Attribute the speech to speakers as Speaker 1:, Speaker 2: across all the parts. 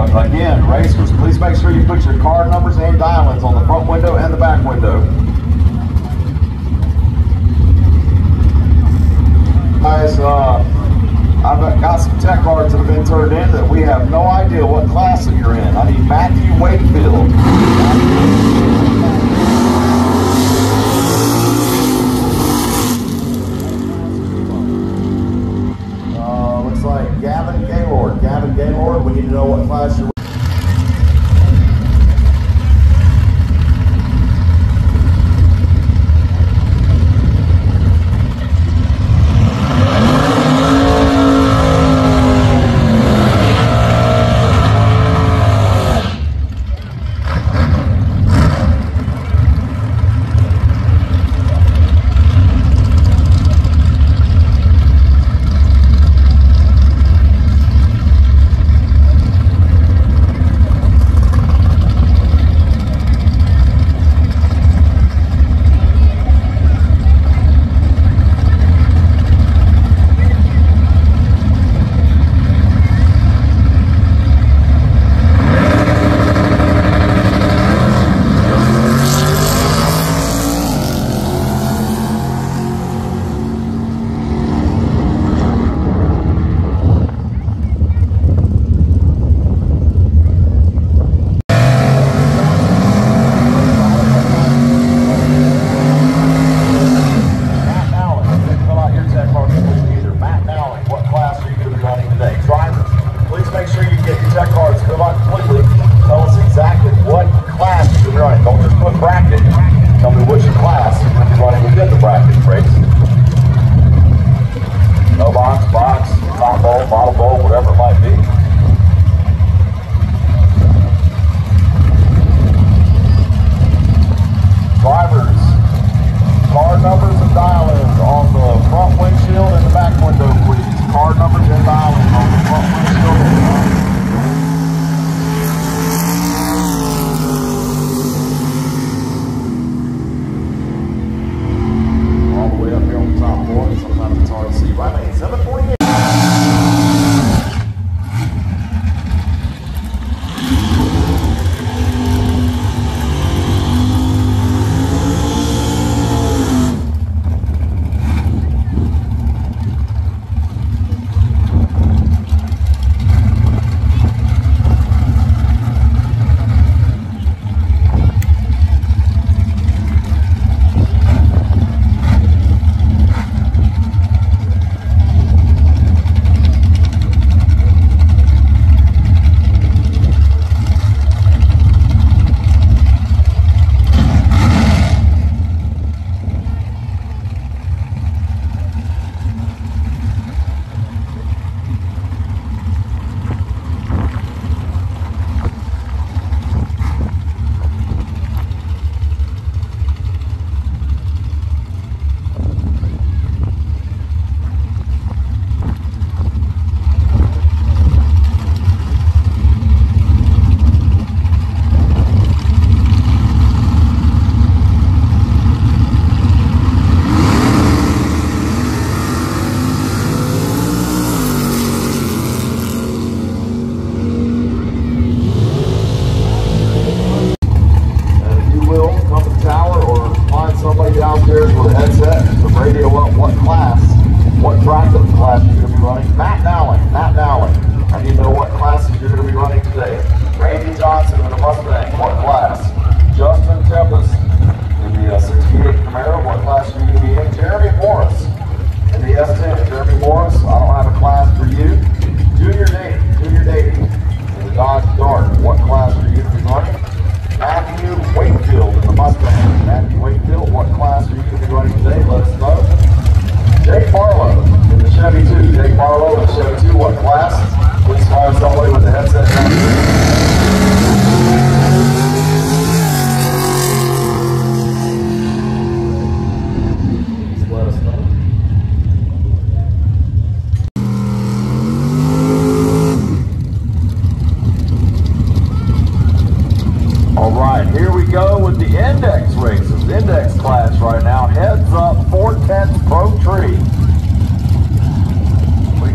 Speaker 1: Again, racers, please make sure you put your card numbers and dial-ins on the front window and the back window. Guys, I've got some tech cards that have been turned in that we have no idea what class that you're in. I need Matthew Wakefield. Looks like Gavin Gaylord. Gavin Gaylord, we need to know what class you're in.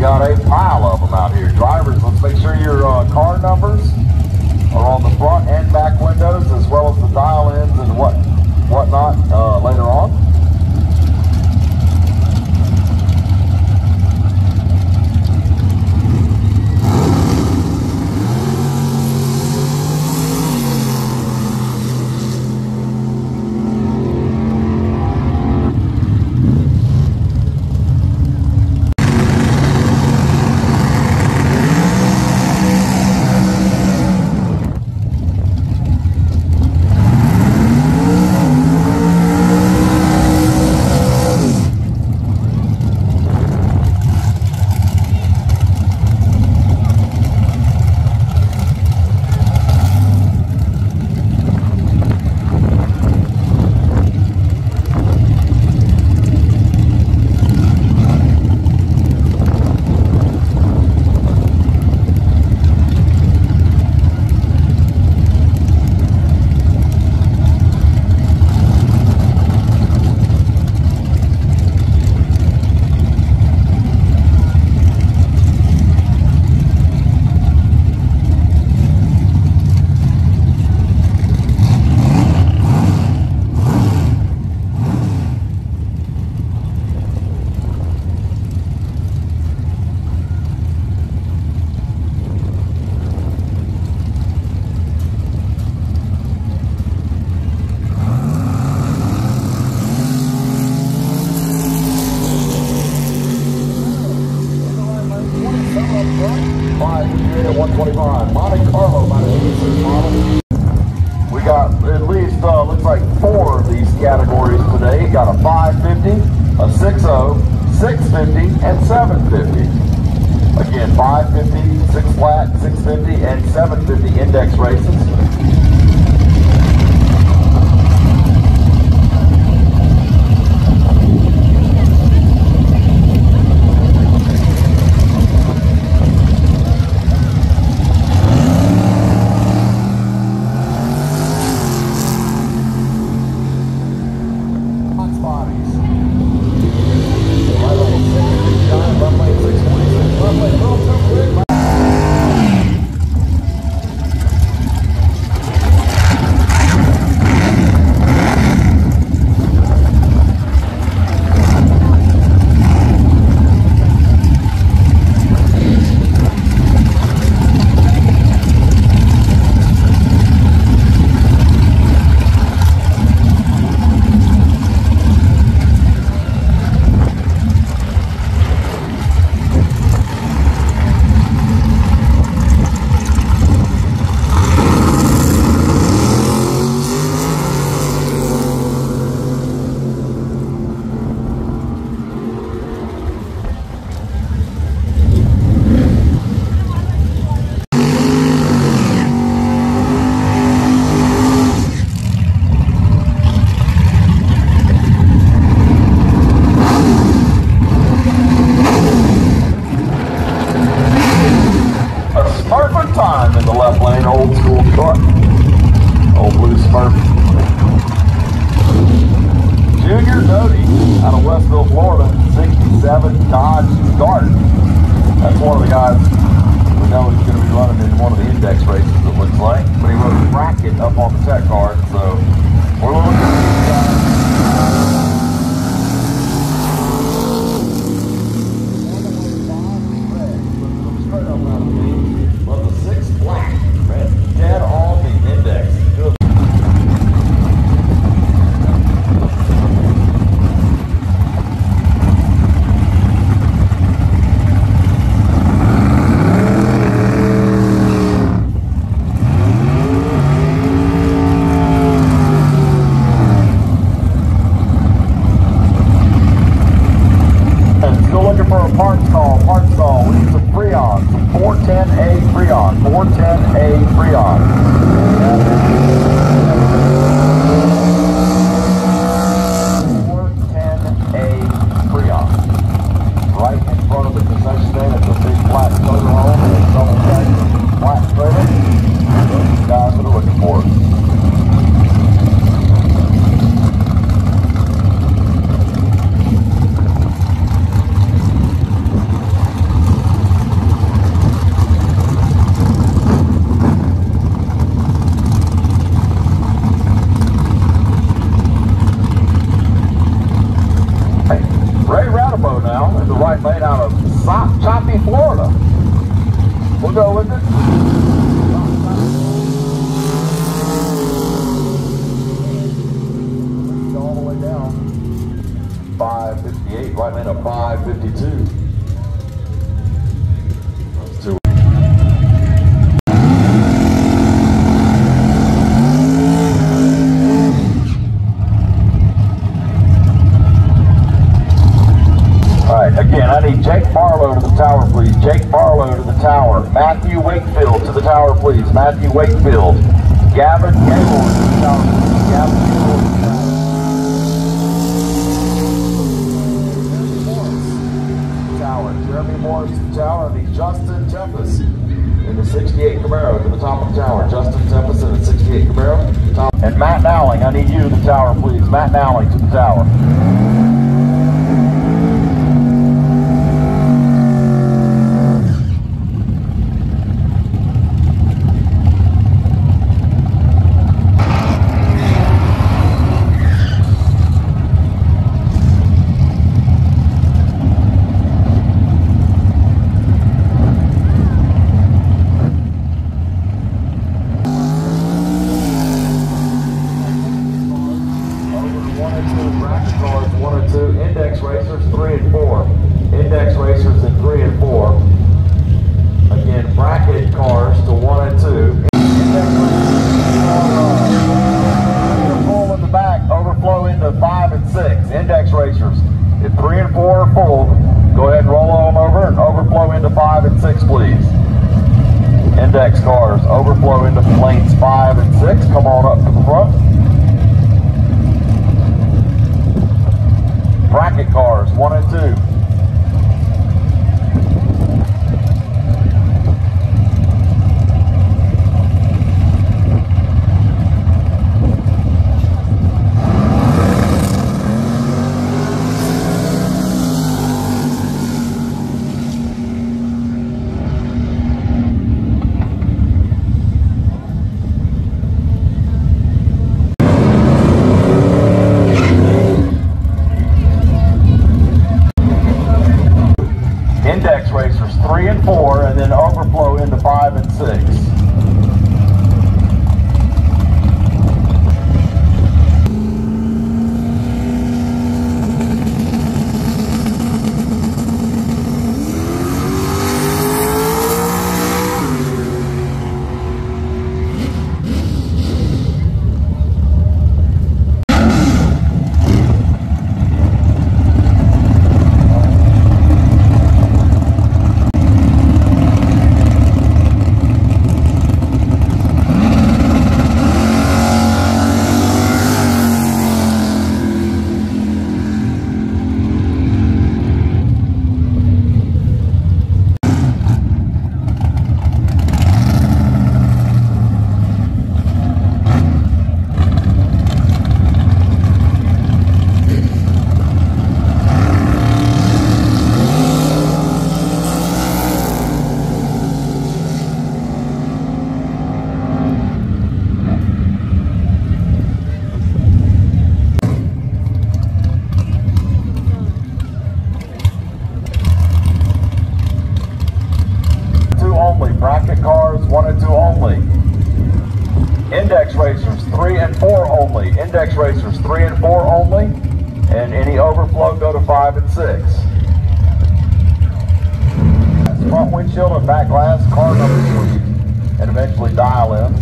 Speaker 1: got a pile of them out here. Drivers, let's make sure your car numbers are on the front and back windows, as well as the dial-ins and whatnot later on. Looks like 4 of these categories today. Got a 550, a 60, 650, and 750. Again, 550, 6 flat, 650, and 750 index races. Time in the left lane, old school truck, old blue Smurf. Junior Doty out of Westville, Florida, 67 Dodge Dart. That's one of the guys we know he's going to be running in one of the index races, it looks like. But he wrote a bracket up on the tech card, so we're looking at this guy. Parts call. We need some Freon, some 410A Freon, 410A Freon. 410A Freon. Right in front of the concession stand, it's a big flat motor home and a double track flat trailer. Those guys that are looking for it. please. Matthew Wakefield. Gavin Gaylord to the tower. Gavin Gaylord to the tower. Jeremy Morris to the tower. And the Justin Tempest in the 68 Camaro to the top of the tower. Justin Tempest in the 68 Camaro to the top. And Matt Nowling, I need you to the tower, please. Matt Nowling to the tower. Bracket cars 1 and 2, index racers 3 and 4, index racers in 3 and 4. Again, bracket cars to 1 and 2. Index racers full in the back, overflow into 5 and 6. Index racers if 3 and 4 are full, go ahead and roll on over and overflow into 5 and 6, please. Index cars overflow into lanes 5 and 6. Come on up to the front. Bracket cars 1 and 2. Index racers 3 and 4, and then overflow into 5 and 6. Bracket cars 1 and 2 only. Index racers 3 and 4 only. Index racers 3 and 4 only. And any overflow go to 5 and 6. Front windshield and back glass, car numbers, and eventually dial in.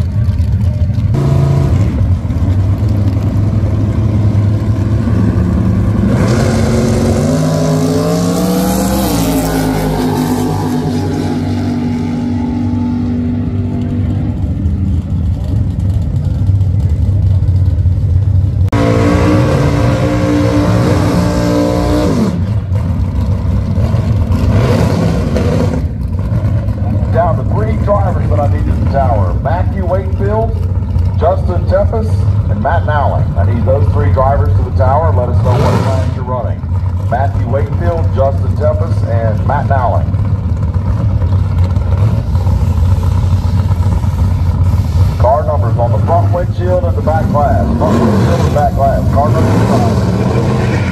Speaker 1: Down to 3 drivers that I need at the tower. Matthew Wakefield, Justin Tempest, and Matt Nowling. I need those 3 drivers to the tower. Let us know what times you're running. Matthew Wakefield, Justin Tempest, and Matt Nowling. Car numbers on the front windshield and the back glass. Front windshield and back glass. Car numbers 5.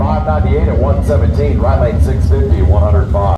Speaker 1: 598 at 117. Right lane 650 at 105.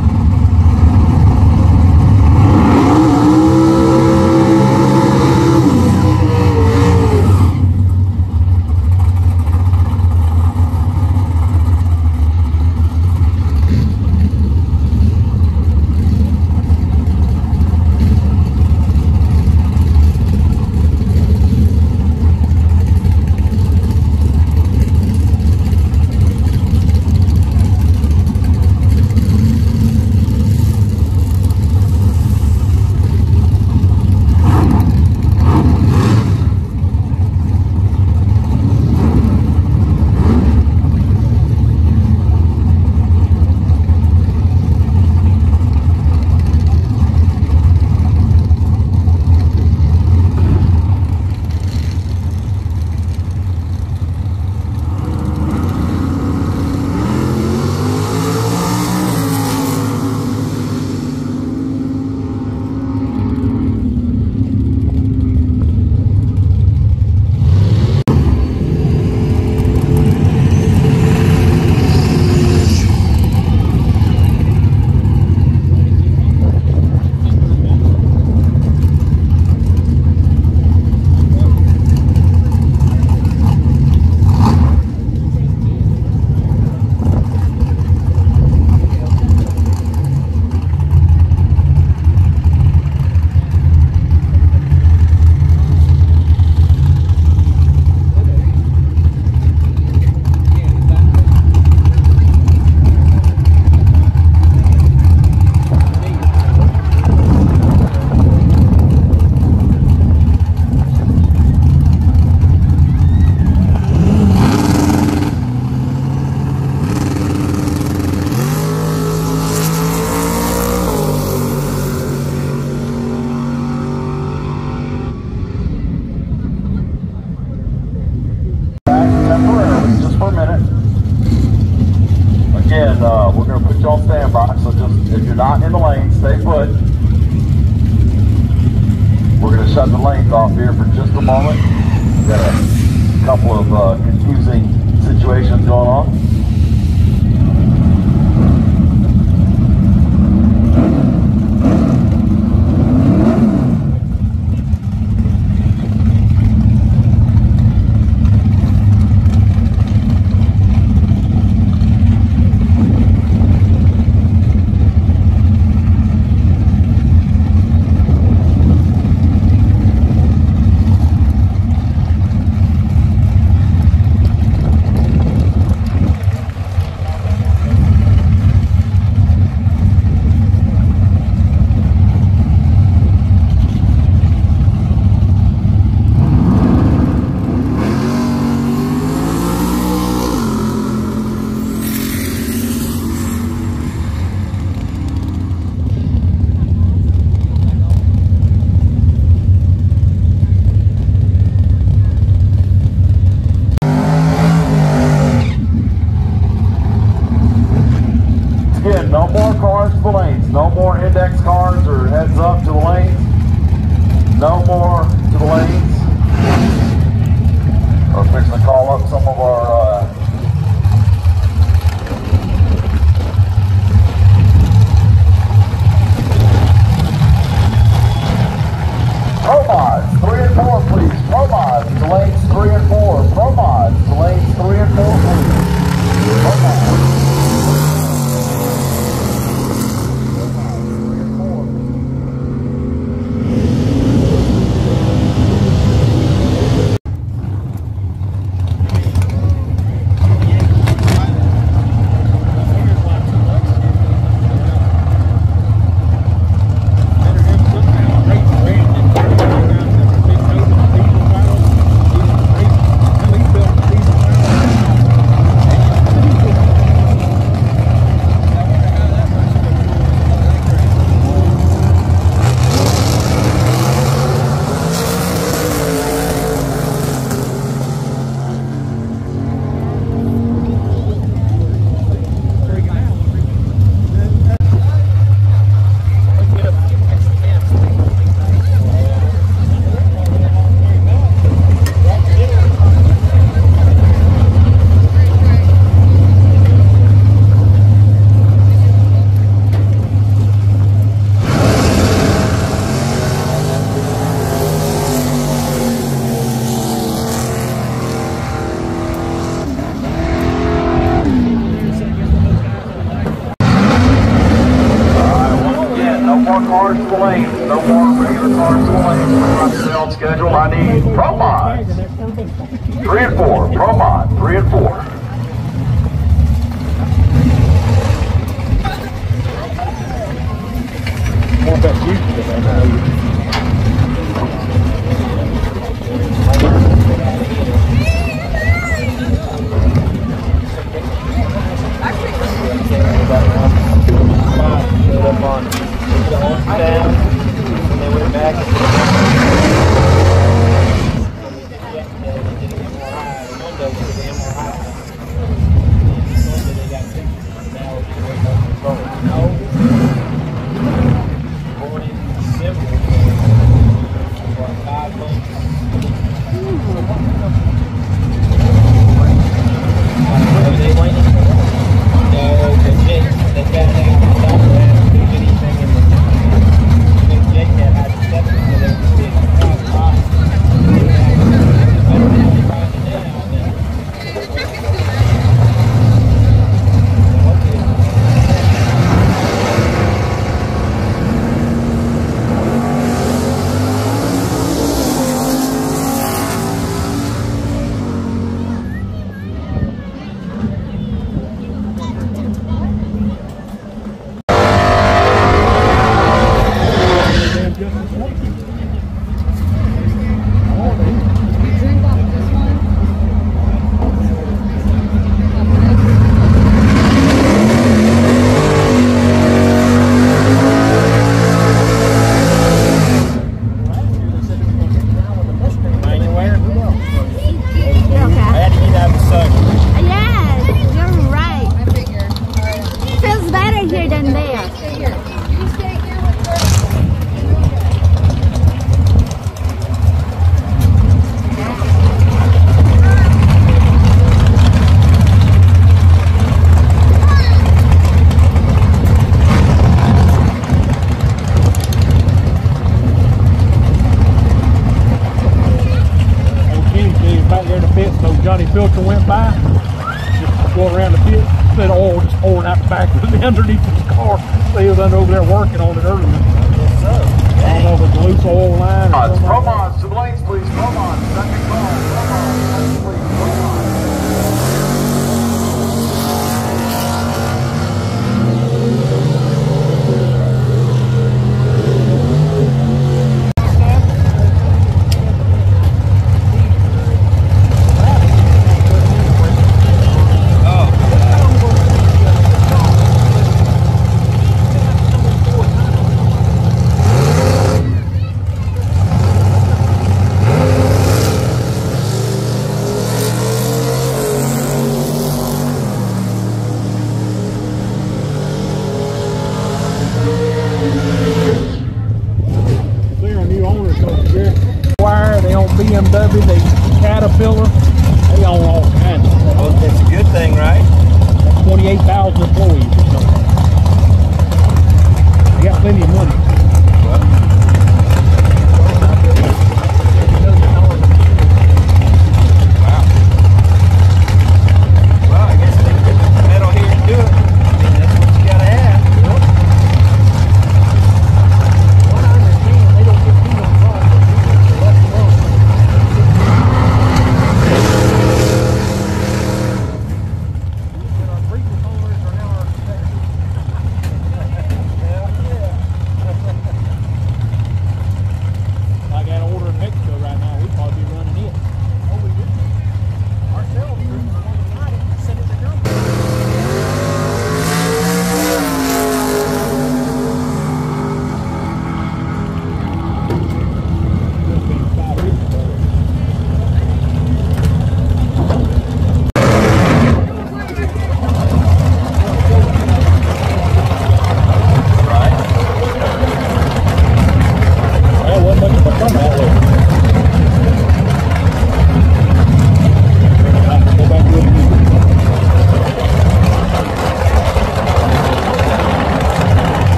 Speaker 1: Again, we're going to put you on standby, so just if you're not in the lane, stay put. We're going to shut the lanes off here for just a moment. We've got a couple of confusing situations going on. Again, no more cars to the lanes. No more index cars or heads up to the lanes. No more to the lanes. We're fixing to call up some of our Pro mods, 3 and 4, please. Pro mods to lanes 3 and 4. Pro mods to lanes 3 and 4, please. Pro mods. On schedule, I need Pro Mods 3 and 4. Pro Mod 3 and 4.
Speaker 2: More about you than I know you. And they went back. Filter went by, just going around the pit, instead of oil just pouring out the back of the underneath the car. They was over there working on it earlier. Yes, sir. I don't know if it's a loose oil line or something.
Speaker 1: Pro Mods, to Blaine's, please. Pro Mods, second call. Pro Mods, please. Pro Mods.
Speaker 2: BMW, they Caterpillar, they own all kinds of stuff.
Speaker 3: Well, that's a good thing, right?
Speaker 2: 28,000 employees or something. They got plenty of money.
Speaker 3: Wow. Well, I guess they put the metal here and do it. I mean, that's what you gotta have.
Speaker 2: What I understand, they don't get people involved.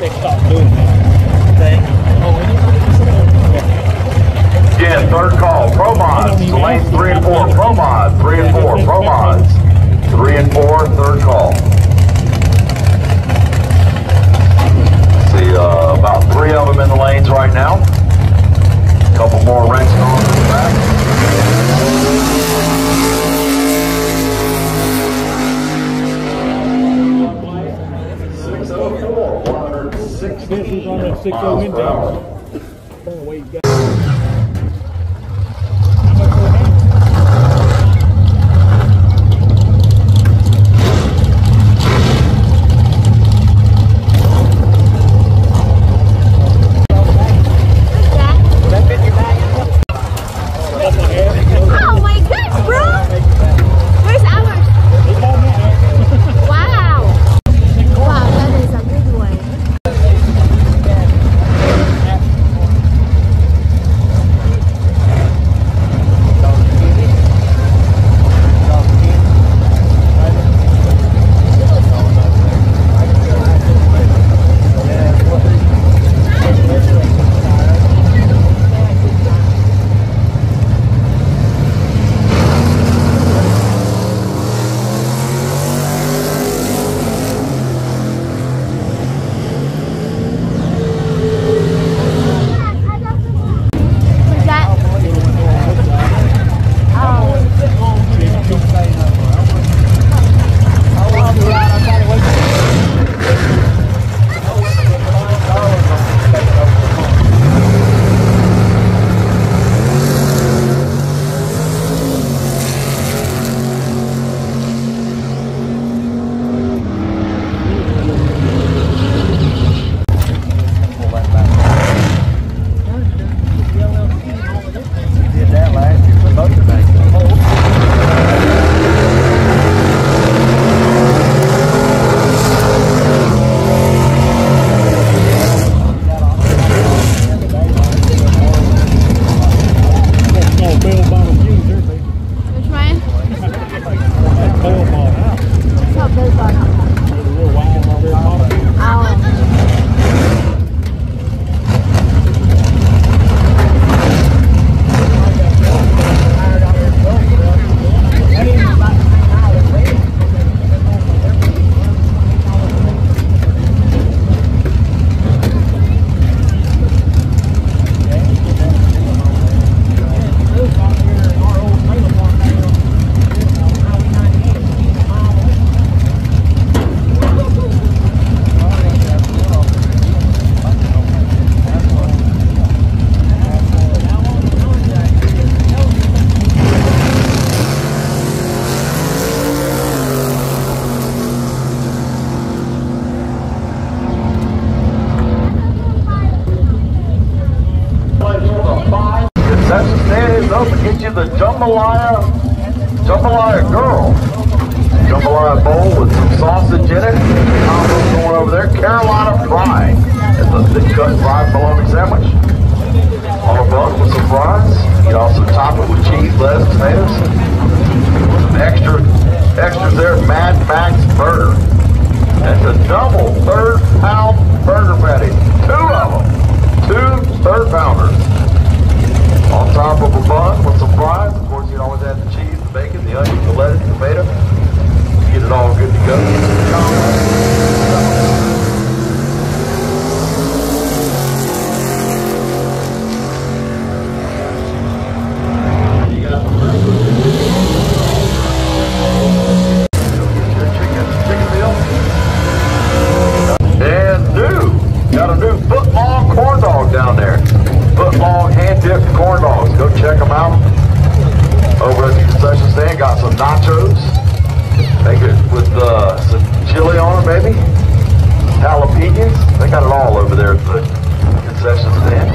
Speaker 2: they stopped doing that.
Speaker 1: Again, third call, Pro Mods, to lane 3 and 4, Pro Mods, 3 and 4, Pro Mods, 3 and 4, third call. See about 3 of them in the lanes right now. A couple more wrench on the back. 604, 160
Speaker 2: on that 60
Speaker 1: miles per hour.
Speaker 4: Oh my gosh, bro! Where's ours? Wow! Wow, that is a big one.
Speaker 1: Get you the jambalaya girl. Jambalaya bowl with some sausage in it. Combos going over there. Carolina fry. It's a thick cut fried bologna sandwich. On a bun with some fries. You can also top it with cheese, lettuce, potatoes. Some extras there. Mad Max burger. That's a double 3rd-pound burger patty. 2 of them. 2 3rd-pounders. On top of a bun with some fries. Of course, you can always add the cheese, the bacon, the onion, the lettuce, the tomato. Get it all good to go. Chicken meal. And got a new foot-long corn dog down there. Foot-long hand-dipped corn dogs. Go check them out over at the concession stand. Got some nachos. Make it with some chili on it, maybe. Jalapenos. They got it all over there at the concession stand.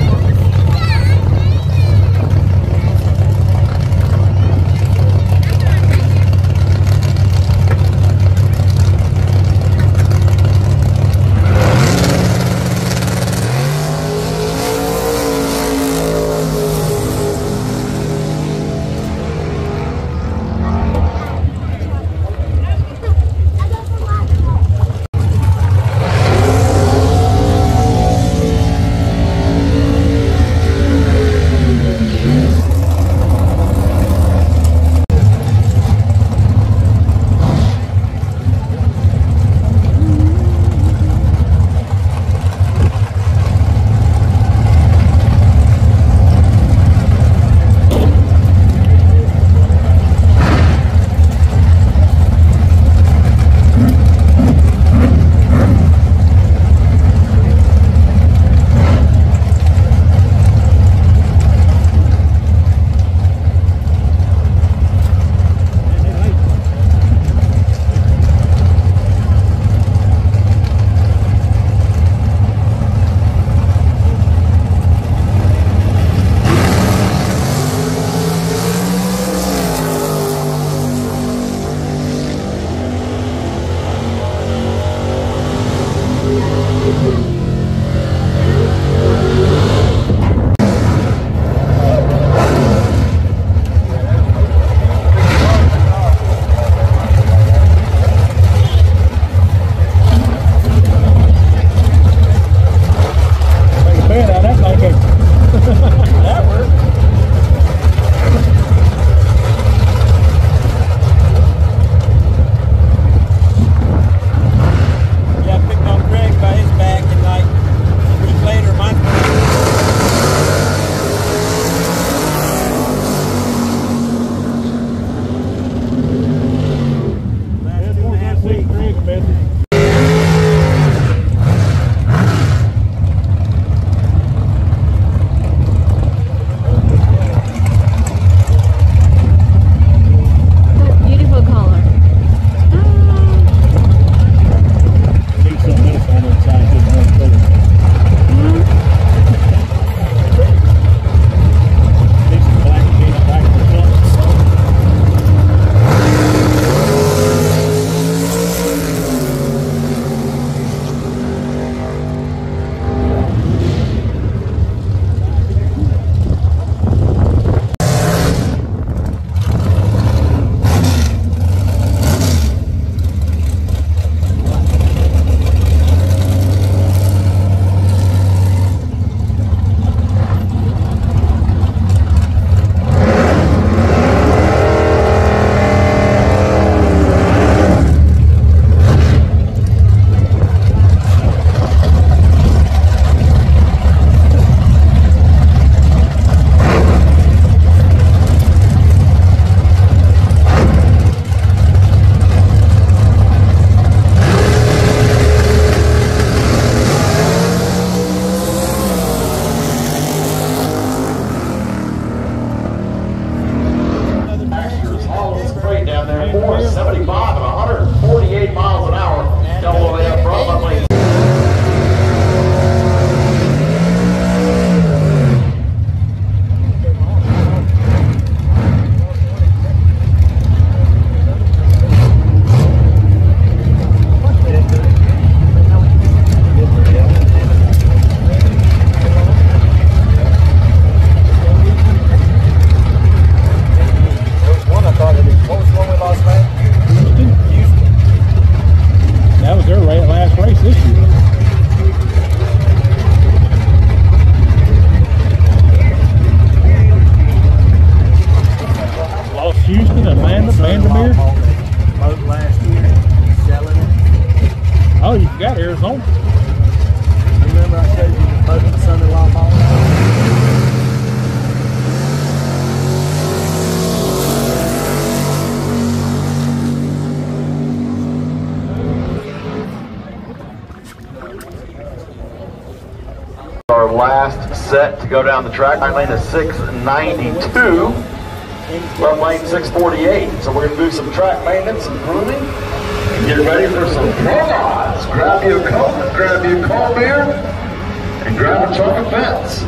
Speaker 1: our last set to go down the track. Right lane is 692. Left lane 648. So we're going to do some track maintenance and grooming. And get ready for some promos. Grab you a Coke, grab you a cold beer, and grab a chocolate fence.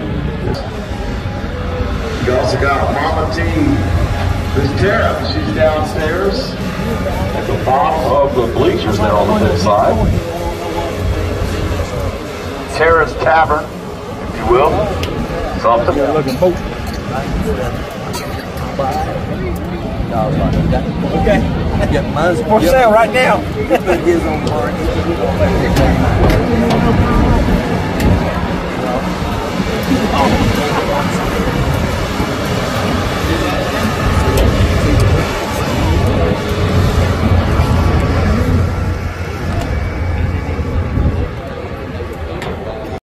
Speaker 1: You also got Mama T. Miss Tara. She's downstairs at the bottom of the bleachers there on the pit side. Tara's Tavern, if you will. Something.
Speaker 3: Okay. Yeah, mine's for sale right now. Put his on the market.